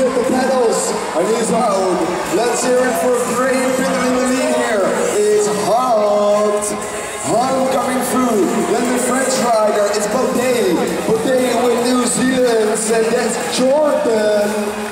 with the pedals and he's out. Let's hear it for Graham Bitter in the lead here. It's Hart. Hart coming through. Then the French rider, it's Baudet. Baudet with New Zealand, and that's Jordan.